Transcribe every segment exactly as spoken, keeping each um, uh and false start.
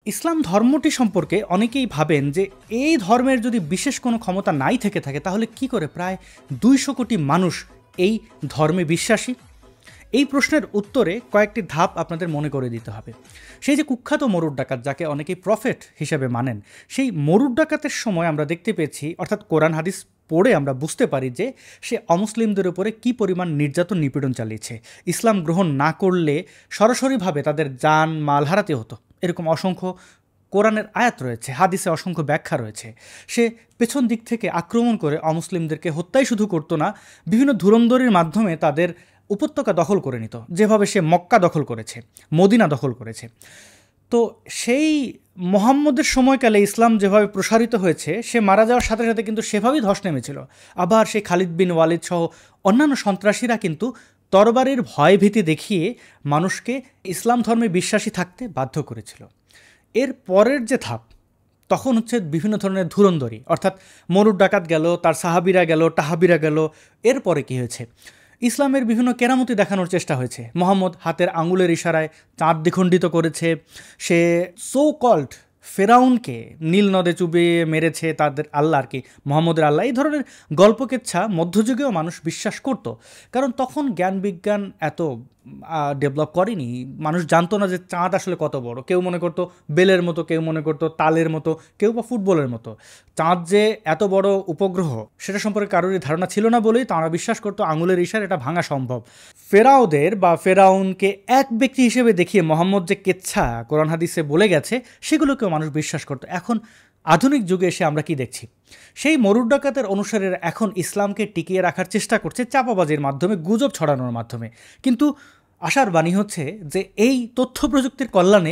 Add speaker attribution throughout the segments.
Speaker 1: ইসলাম ধর্মটি সম্পর্কে অনেকেই ভাবেন যে এই ধর্মের যদি বিশেষ কোনো ক্ষমতা নাই থেকে থাকে তাহলে কি করে প্রায় দুইশো কোটি মানুষ এই ধর্মে বিশ্বাসী। এই প্রশ্নের উত্তরে কয়েকটি ধাপ আপনাদের মনে করে দিতে হবে। সেই যে কুখ্যাত মরুর ডাকাত যাকে অনেকেই প্রফেট হিসেবে মানেন, সেই মরুর ডাকাতের সময় আমরা দেখতে পেয়েছি, অর্থাৎ কোরআন হাদিস পড়ে আমরা বুঝতে পারি যে সে অমুসলিমদের উপরে কী পরিমাণ নির্যাতন নিপীড়ন চালিয়েছে। ইসলাম গ্রহণ না করলে সরাসরিভাবে তাদের জান মাল হারাতে হতো, এরকম অসংখ্য কোরআনের আয়াত রয়েছে, হাদিসে অসংখ্য ব্যাখ্যা রয়েছে। সে পেছন দিক থেকে আক্রমণ করে অমুসলিমদেরকে হত্যাই শুধু করতো না, বিভিন্ন ধুরন্ধরির মাধ্যমে তাদের উপত্যকা দখল করে নিত, যেভাবে সে মক্কা দখল করেছে, মদিনা দখল করেছে। তো সেই মোহাম্মদের সময়কালে ইসলাম যেভাবে প্রসারিত হয়েছে, সে মারা যাওয়ার সাথে সাথে কিন্তু সেভাবেই ধস নেমেছিল। আবার সেই খালিদ বিন ওয়ালিদ সহ অন্যান্য সন্ত্রাসীরা কিন্তু তরবারির ভয়ভীতি দেখিয়ে মানুষকে ইসলাম ধর্মে বিশ্বাসী থাকতে বাধ্য করেছিল। এর পরের যে ধাপ, তখন হচ্ছে বিভিন্ন ধরনের ধুরন্ধরি, অর্থাৎ মরুর ডাকাত গেল, তার সাহাবিরা গেল, টাহাবিরা গেল। এরপরে কী হয়েছে? ইসলামের বিভিন্ন কেরামতি দেখানোর চেষ্টা হয়েছে। মোহাম্মদ হাতের আঙুলের ইশারায় চাঁদ দ্বিখণ্ডিত করেছে, সে সো কল্ড ফেরাউনকে নীল নদে চুবিয়ে মেরেছে তাদের আল্লাহ, আর কি মোহাম্মদের আল্লাহ। এই ধরনের গল্পকেচ্ছা মধ্যযুগেও মানুষ বিশ্বাস করত, কারণ তখন জ্ঞান বিজ্ঞান এত ডেভেলপ করেনি। মানুষ জানতো না যে চাঁদ আসলে কত বড়। কেউ মনে করতো বেলের মতো, কেউ মনে করতো তালের মতো, কেউ বা ফুটবলের মতো। চাঁদ যে এত বড় উপগ্রহ সেটা সম্পর্কে কারোরই ধারণা ছিল না বলেই তারা বিশ্বাস করতো আঙুলের ইশারা এটা ভাঙা সম্ভব। ফেরাউদের বা ফেরাউনকে এক ব্যক্তি হিসেবে দেখিয়ে মোহাম্মদ যে কেচ্ছা কোরআন হাদিসে বলে গেছে সেগুলোকেও মানুষ বিশ্বাস করতো। এখন আধুনিক যুগে এসে আমরা কি দেখছি? সেই মরুর ডাকাতের অনুসারীরা এখন ইসলামকে টিকিয়ে রাখার চেষ্টা করছে চাপাবাজির মাধ্যমে, গুজব ছড়ানোর মাধ্যমে। কিন্তু আশার বাণী হচ্ছে যে এই তথ্য প্রযুক্তির কল্যাণে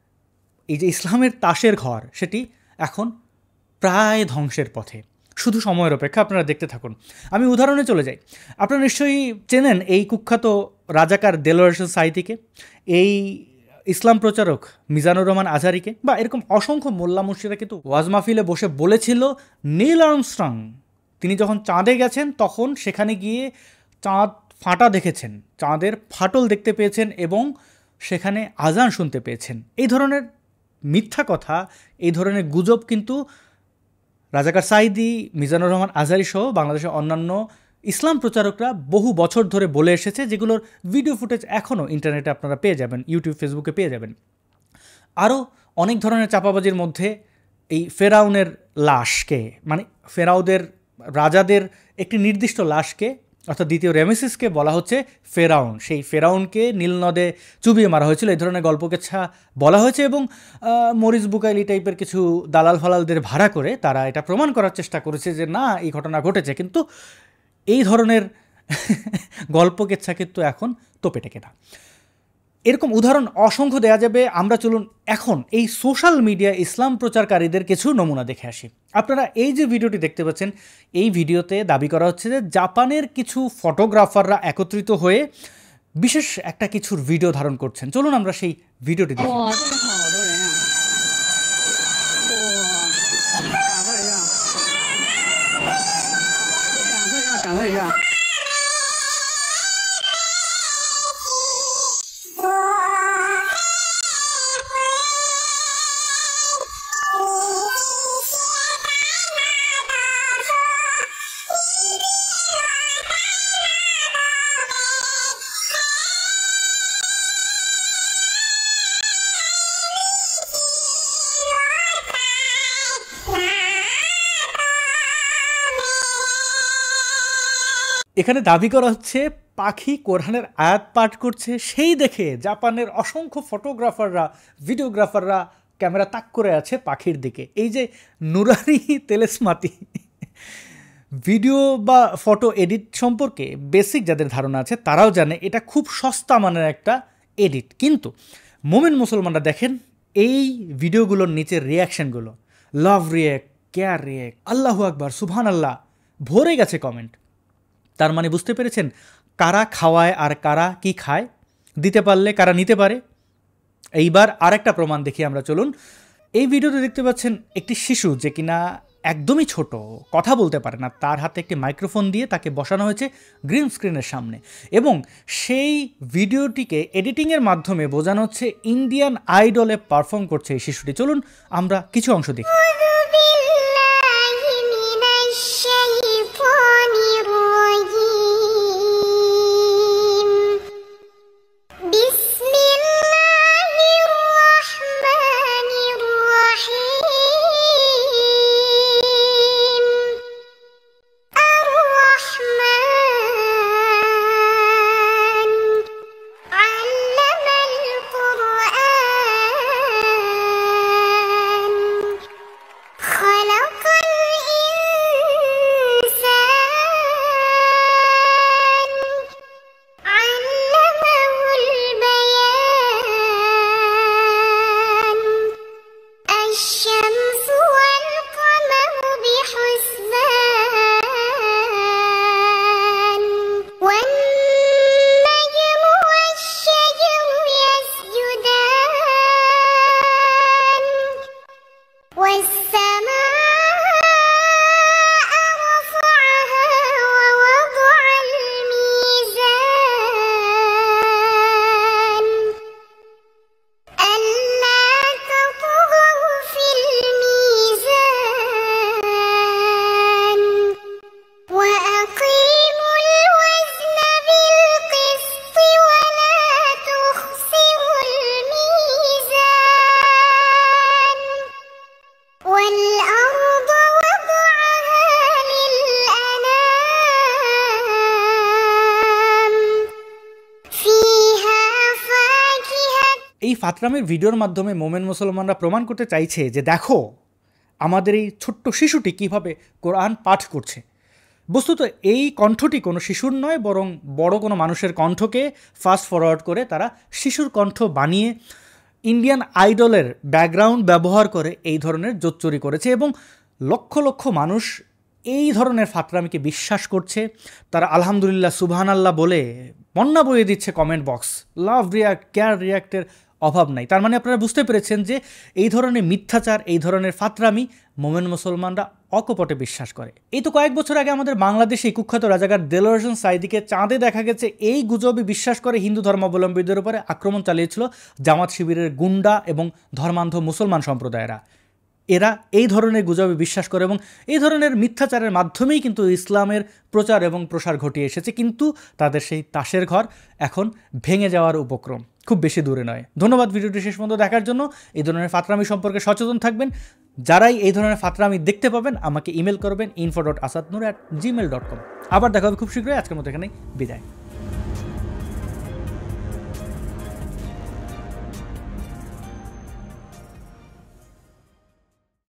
Speaker 1: এই যে ইসলামের তাসের ঘর, সেটি এখন প্রায় ধ্বংসের পথে, শুধু সময়ের অপেক্ষা। আপনারা দেখতে থাকুন। আমি উদাহরণে চলে যাই। আপনারা নিশ্চয়ই চেনেন এই কুখ্যাত রাজাকার দেলোয়ার হোসেন সাঈদীকে, এই ইসলাম প্রচারক মিজানুর রহমান আজহারিকে, বা এরকম অসংখ্য মোল্লা মুর্শিদরা কিন্তু ওয়াজ মাহফিলে বসে বলেছিল নীল আর্মস্ট্রং তিনি যখন চাঁদে গেছেন তখন সেখানে গিয়ে চাঁদ ফাটা দেখেছেন, চাঁদের ফাটল দেখতে পেয়েছেন এবং সেখানে আজান শুনতে পেয়েছেন। এই ধরনের মিথ্যা কথা, এই ধরনের গুজব কিন্তু রাজাকার সাঈদী, মিজানুর রহমান আজহারি সহ বাংলাদেশের অন্যান্য ইসলাম প্রচারকরা বহু বছর ধরে বলে এসেছে, যেগুলোর ভিডিও ফুটেজ এখনও ইন্টারনেটে আপনারা পেয়ে যাবেন, ইউটিউব, ফেসবুকে পেয়ে যাবেন। আরও অনেক ধরনের চাপাবাজির মধ্যে এই ফেরাউনের লাশকে, মানে ফেরাউদের রাজাদের একটি নির্দিষ্ট লাশকে, অর্থাৎ দ্বিতীয় রেমেসিসকে বলা হচ্ছে ফেরাউন। সেই ফেরাউনকে নীলনদে চুবিয়ে মারা হয়েছিল, এই ধরনের গল্পকেচ্ছা বলা হয়েছে। এবং মরিস বুকাইলি টাইপের কিছু দালাল ফালালদের ভাড়া করে তারা এটা প্রমাণ করার চেষ্টা করেছে যে না, এই ঘটনা ঘটেছে। কিন্তু এই ধরনের গল্পকেচ্ছা কিন্তু এখন তোপে টেকে না। এরকম উদাহরণ অসংখ্য দেয়া যাবে। আমরা চলুন এখন এই সোশ্যাল মিডিয়া ইসলাম প্রচারকারীদের কিছু নমুনা দেখে আসি। আপনারা এই যে ভিডিওটি দেখতে পাচ্ছেন, এই ভিডিওতে দাবি করা হচ্ছে যে জাপানের কিছু ফটোগ্রাফাররা একত্রিত হয়ে বিশেষ একটা কিছুর ভিডিও ধারণ করছেন। চলুন আমরা সেই ভিডিওটি দেখি। এখানে দাবি করা হচ্ছে পাখি কোরআনের আয়াত পাঠ করছে, সেই দেখে জাপানের অসংখ্য ফটোগ্রাফাররা, ভিডিওগ্রাফাররা ক্যামেরা তাক করে আছে পাখির দিকে। এই যে নুরানি তেলেসমাতি ভিডিও বা ফটো এডিট সম্পর্কে বেসিক যাদের ধারণা আছে তারাও জানে এটা খুব সস্তা মানের একটা এডিট। কিন্তু মোমেন মুসলমানরা দেখেন এই ভিডিওগুলোর নিচের রিয়াকশানগুলো, লাভ রিয়াক্ট, কেয়ার রিয়াক্ট, আল্লাহু আকবার, সুবহান আল্লাহ, ভরে গেছে কমেন্ট। তার মানে বুঝতে পেরেছেন কারা খাওয়ায় আর কারা কি খায়, দিতে পারলে কারা নিতে পারে। এইবার আর একটা প্রমাণ দেখি আমরা, চলুন। এই ভিডিওতে দেখতে পাচ্ছেন একটি শিশু যে কিনা একদমই ছোট, কথা বলতে পারে না, তার হাতে একটি মাইক্রোফোন দিয়ে তাকে বসানো হয়েছে গ্রিন স্ক্রিনের সামনে এবং সেই ভিডিওটিকে এডিটিংয়ের মাধ্যমে বোঝানো হচ্ছে ইন্ডিয়ান আইডলে পারফর্ম করছে এই শিশুটি। চলুন আমরা কিছু অংশ দেখি। এই ফাতরামের ভিডিওর মাধ্যমে মোমেন মুসলমানরা প্রমাণ করতে চাইছে যে দেখো আমাদের এই ছোট্ট শিশুটি কিভাবে কোরআন পাঠ করছে। বস্তুত এই কণ্ঠটি কোনো শিশুর নয়, বরং বড় কোনো মানুষের কণ্ঠকে ফাস্ট ফরওয়ার্ড করে তারা শিশুর কণ্ঠ বানিয়ে ইন্ডিয়ান আইডলের ব্যাকগ্রাউন্ড ব্যবহার করে এই ধরনের জোচ্চুরি করেছে এবং লক্ষ লক্ষ মানুষ এই ধরনের ফাতরামিকে বিশ্বাস করছে। তারা আলহামদুলিল্লাহ সুবহানাল্লাহ বলে বন্যা বইয়ে দিচ্ছে comment box. Love react, care রিয়াক্টের অভাব নাই। তার মানে আপনারা বুঝতে পেরেছেন যে এই ধরনের মিথ্যাচার, এই ধরনের ফাতরামি মোমেন মুসলমানরা অকপটে বিশ্বাস করে। এই তো কয়েক বছর আগে আমাদের বাংলাদেশে কুখ্যাত রাজাকার দেলোয়ার হোসেন সাঈদীকে চাঁদে দেখা গেছে এই গুজবে বিশ্বাস করে হিন্দু ধর্মাবলম্বীদের উপরে আক্রমণ চালিয়েছিল জামাত শিবিরের গুন্ডা এবং ধর্মান্ধ মুসলমান সম্প্রদায়েরা। এরা এই ধরনের গুজবে বিশ্বাস করে এবং এই ধরনের মিথ্যাচারের মাধ্যমেই কিন্তু ইসলামের প্রচার এবং প্রসার ঘটিয়ে এসেছে। কিন্তু তাদের সেই তাসের ঘর এখন ভেঙে যাওয়ার উপক্রম খুব বেশি দূরে নয়। ধন্যবাদ ভিডিওটি শেষ পর্যন্ত দেখার জন্য। এই ধরনের ফাতরামি সম্পর্কে সচেতন থাকবেন। যারাই এই ধরনের ফাতরামি দেখতে পাবেন আমাকে ইমেল করবেন info dot Asad Noor at Gmail dot com. আবার দেখা হবে খুব শীঘ্রই। আজকের মতো এখানেই বিদায়।